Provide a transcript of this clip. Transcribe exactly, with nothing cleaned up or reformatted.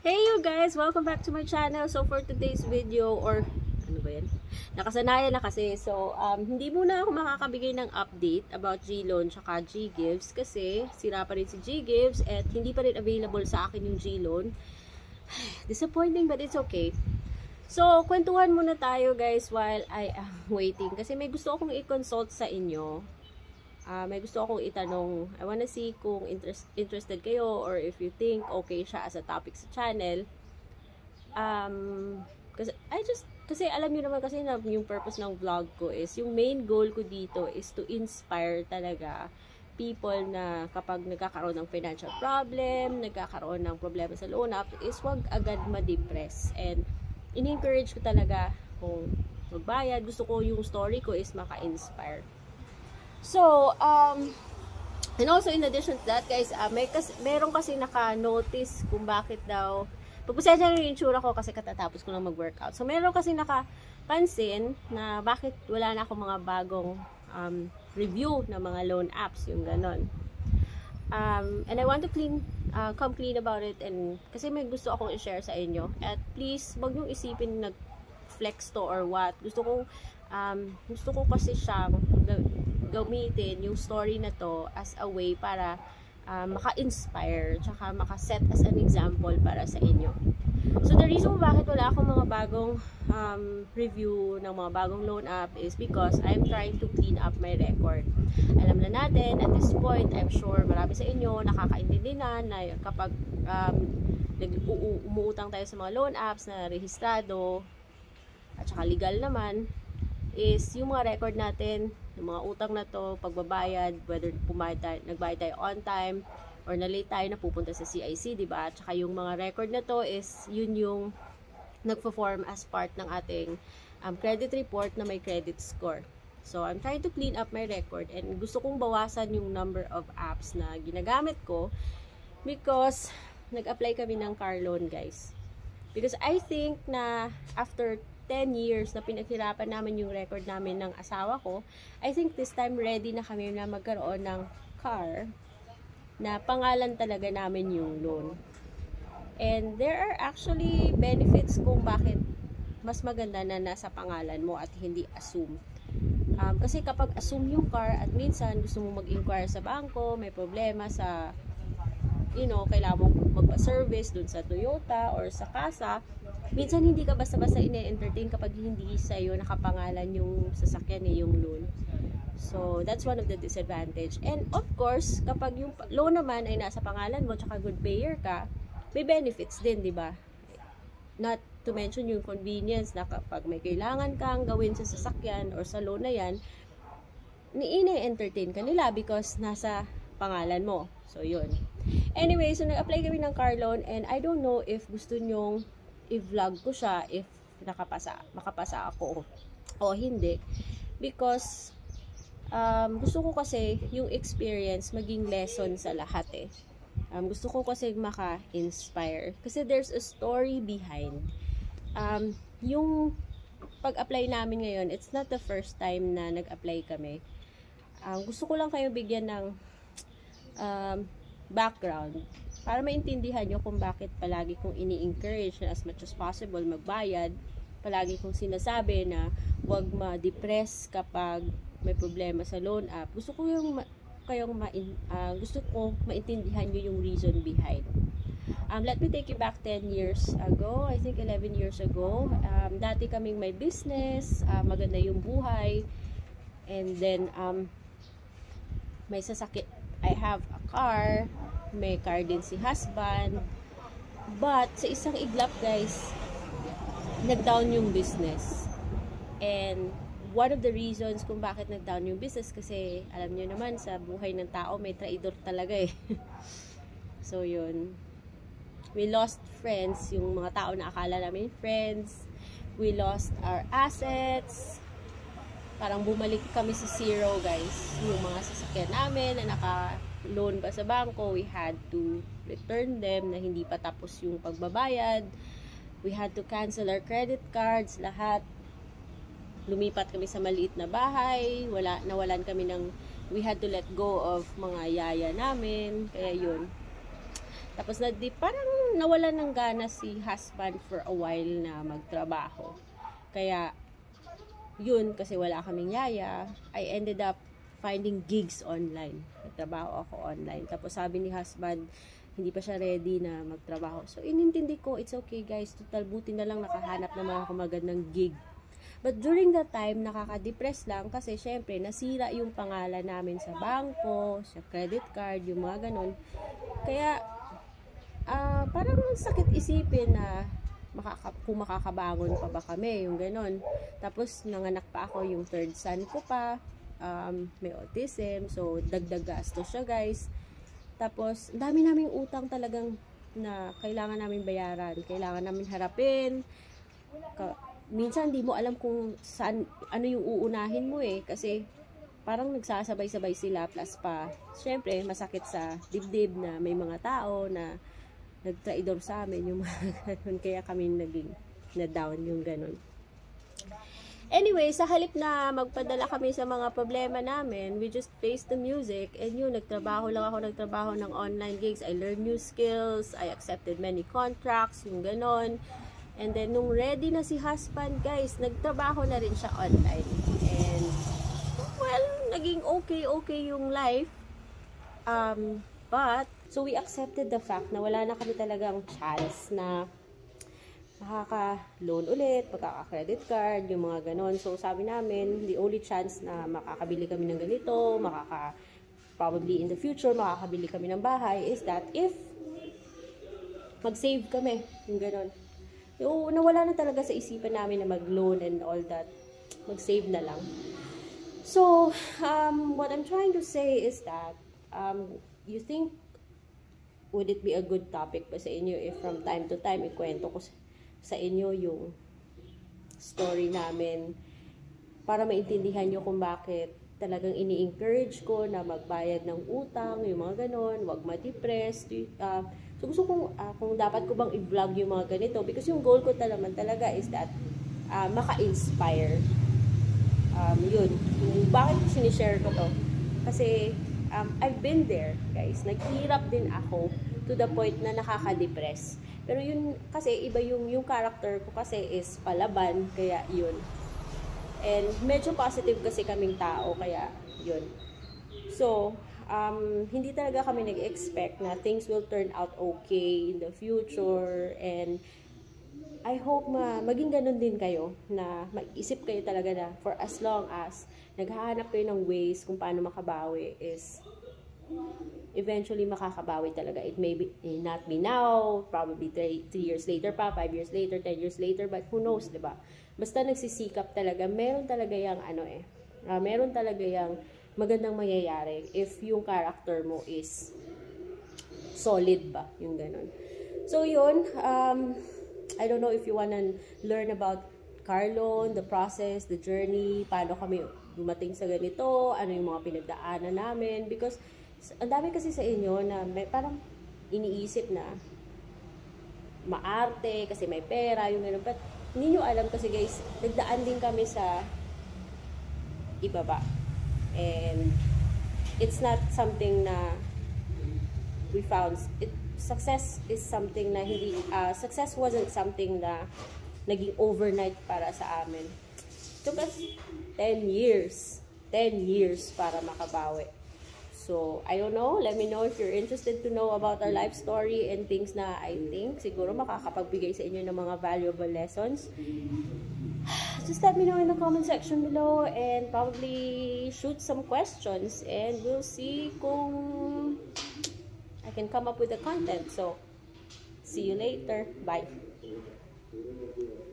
Hey you guys! Welcome back to my channel. So for today's video, or ano ba yan? Nakasanayan na kasi. So um, hindi muna ako makakabigay ng update about G-Loan tsaka G-Gives kasi sira pa rin si G-Gives at hindi pa rin available sa akin yung G-Loan. Disappointing but it's okay. So kwentuhan muna tayo guys while I am waiting kasi may gusto akong i-consult sa inyo. Uh, may gusto akong itanong. I wanna see kung interest, interested kayo or if you think okay siya as a topic sa channel. Um, kasi, I just, kasi alam niyo naman kasi na yung purpose ng vlog ko is, yung main goal ko dito is to inspire talaga people na kapag nagkakaroon ng financial problem, nagkakaroon ng problema sa loan up, is wag agad ma-depress. And in-encourage ko talaga kung magbayad. Gusto ko yung story ko is maka-inspire. So, um, and also in addition to that, guys, uh, may kas meron kasi naka-notice kung bakit daw, pagpasensya na yung itsura ko kasi katatapos ko lang mag-workout. So, meron kasi nakapansin na bakit wala na akong mga bagong um, review ng mga loan apps, yung ganon. Um, and I want to clean, uh, come clean about it, and kasi may gusto akong i-share sa inyo. At please, wag niyong isipin nag-flex to or what. Gusto ko, um, gusto ko kasi siyang gamitin yung story na to as a way para uh, maka-inspire tsaka maka-set as an example para sa inyo. So the reason bakit wala akong mga bagong um, review ng mga bagong loan app is because I'm trying to clean up my record. Alam na natin at this point, I'm sure marami sa inyo nakakaintindi na na kapag um, umuutang tayo sa mga loan apps na rehistrado at saka legal naman, is yung mga record natin, yung mga utang na to, pagbabayad, whether pumayad tayo, nagbayad tayo on time, or na-late tayo na pupunta sa C I C, diba? At saka yung mga record na to is, yun yung nagpo-form as part ng ating um, credit report na may credit score. So, I'm trying to clean up my record, and gusto kong bawasan yung number of apps na ginagamit ko because nag-apply kami ng car loan, guys. Because I think na after ten years na pinaghirapan namin yung record namin ng asawa ko, I think this time ready na kami na magkaroon ng car na pangalan talaga namin yung loan. And there are actually benefits kung bakit mas maganda na nasa pangalan mo at hindi assume. Um, kasi kapag assume yung car at minsan gusto mo mag-inquire sa bangko, may problema sa, you know, kailangan mo magpa-service dun sa Toyota or sa casa, minsan hindi ka basta-basta ine-entertain kapag hindi sa'yo nakapangalan yung sasakyan eh, yung loan. So, that's one of the disadvantage. And of course, kapag yung loan naman ay nasa pangalan mo, tsaka good payer ka, may benefits din, di ba? Not to mention yung convenience na kapag may kailangan kang gawin sa sasakyan or sa loan na yan, ni-ine-entertain ka nila because nasa pangalan mo. So, yun. Anyway, so nag-apply kami ng car loan, and I don't know if gusto nyong i-vlog ko siya if nakapasa, makapasa ako o hindi, because um, gusto ko kasi yung experience maging lesson sa lahat eh. Um, gusto ko kasi maka-inspire kasi there's a story behind. Um, yung pag-apply namin ngayon, it's not the first time na nag-apply kami. Um, gusto ko lang kayo bigyan ng um, background para maintindihan nyo kung bakit palagi kong ini-encourage na as much as possible magbayad. Palagi kong sinasabi na huwag ma-depress kapag may problema sa loan app. Gusto ko yung ma kayong ma uh, gusto ko maintindihan nyo yung reason behind. Um, let me take you back ten years ago. I think eleven years ago. Um, dati kaming may business, uh, maganda yung buhay. And then, um, may sasakit. I have a car. May car din si husband. But, sa isang iglap, guys, nag-down yung business. And, one of the reasons kung bakit nag-down yung business, kasi, alam nyo naman, sa buhay ng tao, may traidor talaga eh. So, yun. We lost friends, yung mga tao na akala namin friends. We lost our assets. Parang bumalik kami sa zero, guys. Yung mga sasakyan namin na naka-loan pa sa bangko, we had to return them na hindi pa tapos yung pagbabayad. We had to cancel our credit cards, lahat. Lumipat kami sa maliit na bahay. Wala, nawalan kami ng, we had to let go of mga yaya namin. Kaya yun. Tapos na di, parang nawalan ng gana si husband for a while na magtrabaho. Kaya, yun, kasi wala kaming yaya, I ended up finding gigs online. Nagtrabaho ako online. Tapos sabi ni husband, hindi pa siya ready na magtrabaho. So, inintindi ko, it's okay guys. Total, buti na lang nakahanap naman ako magandang gig. But during that time, nakaka-depress lang kasi syempre, nasira yung pangalan namin sa bangko, sa credit card, yung mga ganun. Kaya, uh, parang sakit isipin na makaka kung makakabangon pa ba kami, yung ganun. Tapos, nanganak pa ako yung third son ko pa. Um, may autism, so dagdag gastos siya guys. Tapos, dami naming utang talagang na kailangan namin bayaran, kailangan namin harapin. Ka minsan, di mo alam kung saan, ano yung uunahin mo eh, kasi parang nagsasabay-sabay sila, plus pa, syempre, masakit sa dibdib na may mga tao na nagtraidor sa amin, yung mga ganun, kaya kami naging na-down yung ganun. Anyway, sa halip na magpadala kami sa mga problema namin, we just face the music, and yun, nagtrabaho lang ako, nagtrabaho ng online gigs, I learned new skills, I accepted many contracts, yung ganon. And then, nung ready na si husband, guys, nagtrabaho na rin siya online. And, well, naging okay-okay yung life. Um, but, so we accepted the fact na wala na kami talagang chance na makaka-loan ulit, magkaka-credit card, yung mga ganon. So, sabi namin, the only chance na makakabili kami ng ganito, makaka, probably in the future, makakabili kami ng bahay, is that if mag-save kami, yung ganon. Yung nawala na talaga sa isipan namin na mag-loan and all that, mag-save na lang. So, um, what I'm trying to say is that, um, you think, would it be a good topic ba sa inyo if from time to time, ikwento ko sa sa inyo yung story namin para maintindihan nyo kung bakit talagang ini-encourage ko na magbayad ng utang, yung mga ganon, wag ma-depress. Uh, so gusto kong, uh, kung dapat ko bang i-vlog yung mga ganito, because yung goal ko talaman talaga is that uh, maka-inspire. Um, yun. Yung, bakit sinishare ko to? Kasi um, I've been there, guys. Naghihirap din ako to the point na nakaka-depress. Pero yun, kasi iba yung, yung character ko kasi is palaban, kaya yun. And medyo positive kasi kaming tao, kaya yun. So, um, hindi talaga kami nag-expect na things will turn out okay in the future. And I hope ma maging ganun din kayo, na mag-isip kayo talaga na for as long as naghahanap kayo ng ways kung paano makabawi is eventually makakabawi talaga. It may be, eh, not be now, probably three years later pa, five years later, ten years later, but who knows, diba? Basta nagsisikap talaga, meron talaga yung ano eh, uh, meron talaga yung magandang mangyayari if yung character mo is solid ba, yung ganun. So yun, um, I don't know if you wanna learn about car loan, the process, the journey, paano kami dumating sa ganito, ano yung mga pinagdaanan namin, because ang dami kasi sa inyo na may parang iniisip na maarte kasi may pera, yung gano'n. But hindi nyo alam kasi guys, nagdaan din kami sa ibaba. And it's not something na we found. It, success is something na hindi, uh, success wasn't something na naging overnight para sa amin. It took us ten years. ten years para makabawi. So, I don't know. Let me know if you're interested to know about our life story and things na I think siguro makakapagbigay sa inyo ng mga valuable lessons. Just let me know in the comment section below and probably shoot some questions and we'll see kung I can come up with the content. So, see you later. Bye.